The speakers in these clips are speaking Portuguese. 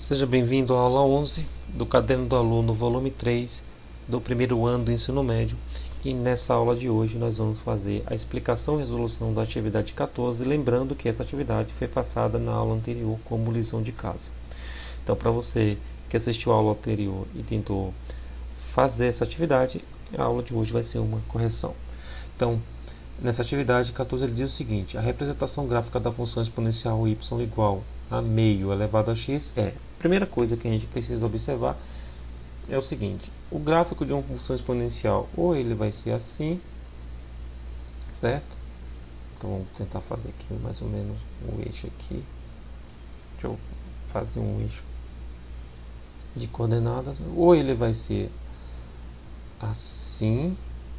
Seja bem-vindo à aula 11 do Caderno do Aluno, volume 3, do primeiro ano do ensino médio. E nessa aula de hoje nós vamos fazer a explicação e resolução da atividade 14, lembrando que essa atividade foi passada na aula anterior como lição de casa. Então, para você que assistiu a aula anterior e tentou fazer essa atividade, a aula de hoje vai ser uma correção. Então, nessa atividade 14 ele diz o seguinte: a representação gráfica da função exponencial y igual a meio elevado a x é... A primeira coisa que a gente precisa observar é o seguinte: o gráfico de uma função exponencial, ou ele vai ser assim, certo? Então vamos tentar fazer aqui mais ou menos um eixo aqui. Deixa eu fazer um eixo de coordenadas. Ou ele vai ser assim,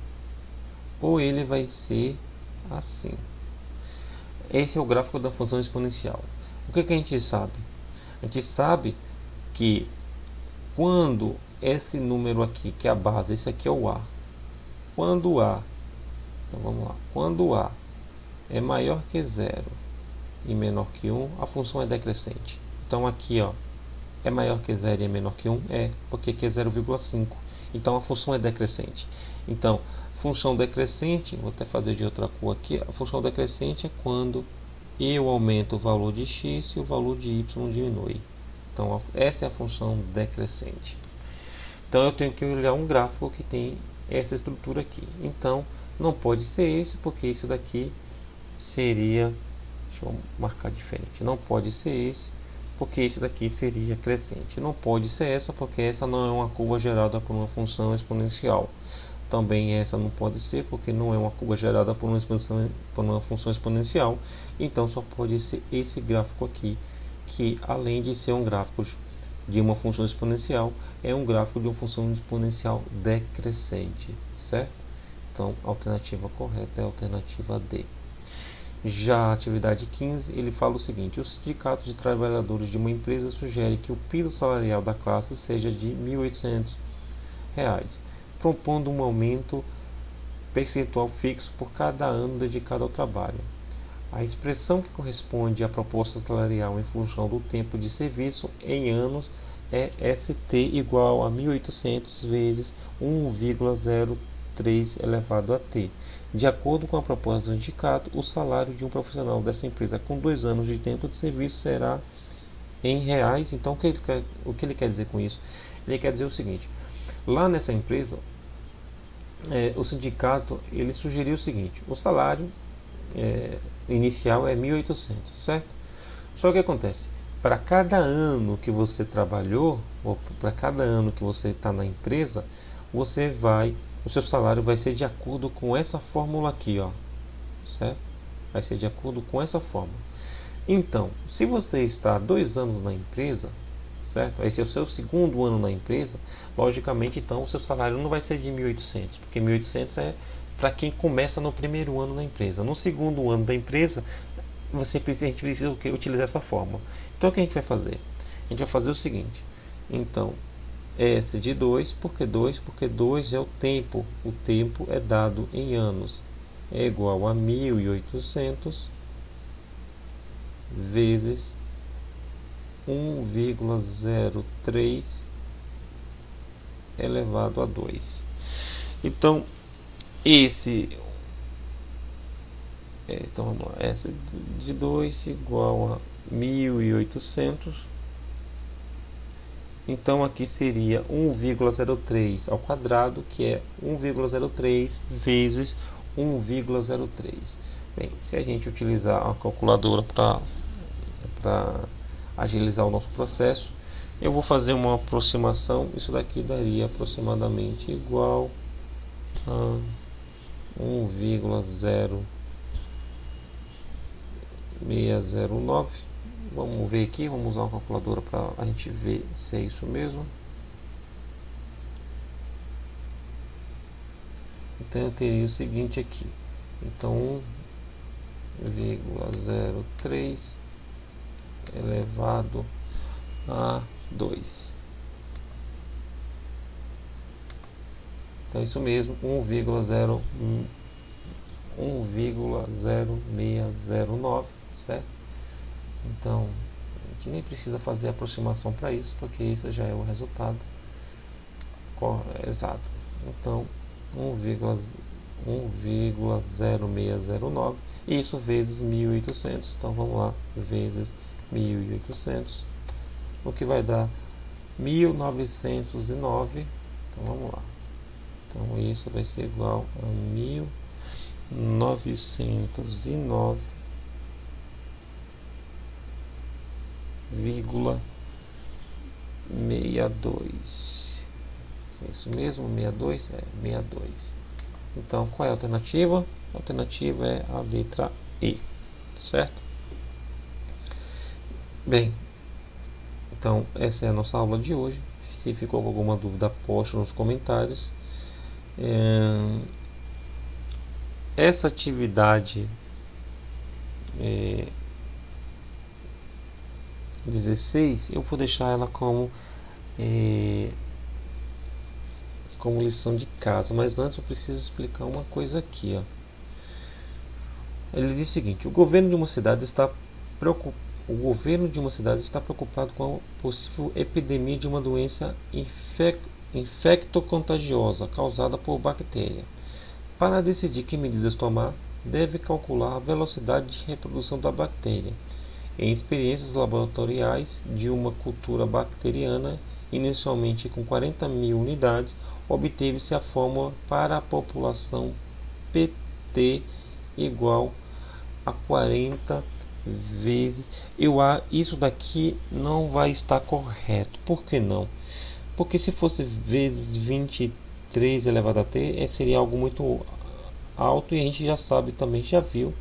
ou ele vai ser assim. Esse é o gráfico da função exponencial. O que a gente sabe? A gente sabe que quando esse número aqui, que é a base, esse aqui é o A. Quando o A, então vamos lá, quando o A é maior que 0 e menor que 1, a função é decrescente. Então aqui, ó, é maior que 0 e é menor que 1, porque aqui é 0,5. Então a função é decrescente. Então, função decrescente, vou até fazer de outra cor aqui, a função decrescente é quando eu aumento o valor de x e o valor de y diminui. Então essa é a função decrescente. Então eu tenho que olhar um gráfico que tem essa estrutura aqui. Então não pode ser esse, porque isso daqui seria, deixa eu marcar diferente, não pode ser esse, porque esse daqui seria crescente. Não pode ser essa, porque essa não é uma curva gerada por uma função exponencial. Também essa não pode ser, porque não é uma curva gerada por uma função exponencial. Então só pode ser esse gráfico aqui, que além de ser um gráfico de uma função exponencial, é um gráfico de uma função exponencial decrescente, certo? Então a alternativa correta é a alternativa D. Já a atividade 15, ele fala o seguinte: o sindicato de trabalhadores de uma empresa sugere que o piso salarial da classe seja de R$ 1.800, propondo um aumento percentual fixo por cada ano dedicado ao trabalho. A expressão que corresponde à proposta salarial em função do tempo de serviço em anos é ST igual a 1.800 vezes 1,03 elevado a T. De acordo com a proposta do sindicato, o salário de um profissional dessa empresa com 2 anos de tempo de serviço será em reais. Então, o que ele quer dizer com isso? Ele quer dizer o seguinte: lá nessa empresa, o sindicato ele sugeriu o seguinte: o salário inicial é 1.800, certo? Só que acontece, para cada ano que você trabalhou, ou para cada ano que você está na empresa, o seu salário vai ser de acordo com essa fórmula aqui, ó, certo? Vai ser de acordo com essa fórmula. Então, se você está 2 anos na empresa, certo? Esse é o seu segundo ano na empresa, logicamente, então, o seu salário não vai ser de 1.800, porque 1.800 é para quem começa no primeiro ano da empresa. No segundo ano da empresa, a gente precisa utilizar essa fórmula. Então, o que a gente vai fazer? A gente vai fazer o seguinte: então, S de 2, porque 2 é o tempo. O tempo é dado em anos. É igual a 1.800 vezes 1,03 elevado a 2. Então, então vamos lá, S de 2 igual a 1.800. Então aqui seria 1,03 ao quadrado, que é 1,03 vezes 1,03. Bem, se a gente utilizar a calculadora para agilizar o nosso processo, eu vou fazer uma aproximação. Isso daqui daria aproximadamente igual a 1,0609. Vamos ver aqui, vamos usar uma calculadora para a gente ver se é isso mesmo. Então eu teria o seguinte aqui: então 1,03 elevado a 2. Então isso mesmo, 1,0609, certo? Então gente nem precisa fazer aproximação para isso, porque isso já é o resultado exato. Então 1,0609, isso vezes 1.800. Então vamos lá, vezes 1.800, o que vai dar 1.909. Então vamos lá, então isso vai ser igual a 1.909,62. É isso mesmo, 62? É 62. Então qual é a alternativa? A alternativa é a letra E, certo? Bem, então essa é a nossa aula de hoje. Se ficou com alguma dúvida, poste nos comentários. Essa atividade 16, eu vou deixar ela como lição de casa, mas antes eu preciso explicar uma coisa aqui, ó. Ele diz o seguinte: o governo de uma cidade está preocupado com a possível epidemia de uma doença infecto-contagiosa causada por bactéria. Para decidir que medidas tomar, deve calcular a velocidade de reprodução da bactéria. Em experiências laboratoriais de uma cultura bacteriana, inicialmente com 40.000 unidades, obteve-se a fórmula para a população PT igual a 40 vezes. Isso daqui não vai estar correto. Por que não? Porque se fosse vezes 23 elevado a t, seria algo muito alto, e a gente já sabe também, já viu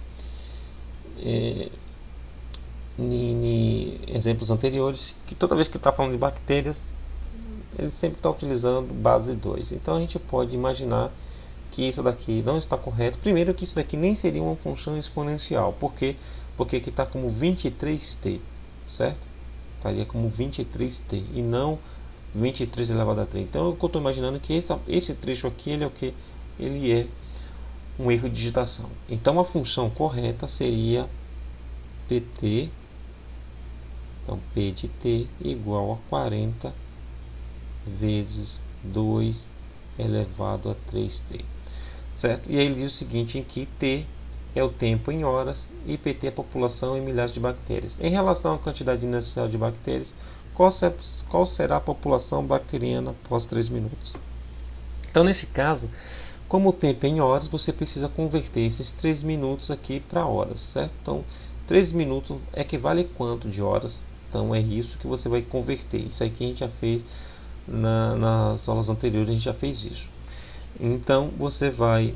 em exemplos anteriores, que toda vez que está falando de bactérias, ele sempre está utilizando base 2. Então a gente pode imaginar que isso daqui não está correto. Primeiro, que isso daqui nem seria uma função exponencial. Por quê? Porque aqui está como 23t, certo? Estaria como 23t e não 23 elevado a 3. Então eu estou imaginando que esse trecho aqui, ele é o que? Ele é um erro de digitação. Então a função correta seria pt, então p de t igual a 40 vezes 2 elevado a 3t, certo? E aí ele diz o seguinte, em que t é o tempo em horas e pt é a população em milhares de bactérias. Em relação à quantidade inicial de bactérias, qual será a população bacteriana após 3 minutos? Então nesse caso, como o tempo é em horas, você precisa converter esses 3 minutos aqui para horas, certo? Então 3 minutos equivale a quanto de horas? Então é isso que você vai converter. Isso aqui a gente já fez nas aulas anteriores, a gente já fez isso. Então você vai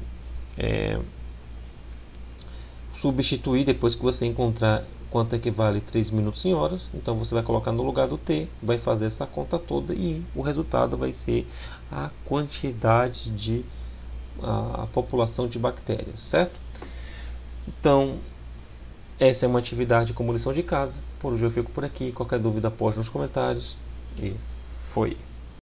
substituir, depois que você encontrar quanto equivale 3 minutos em horas, então você vai colocar no lugar do t, vai fazer essa conta toda e o resultado vai ser a quantidade de a população de bactérias, certo? Então essa é uma atividade como lição de casa. Por hoje eu fico por aqui. Qualquer dúvida, poste nos comentários. E foi.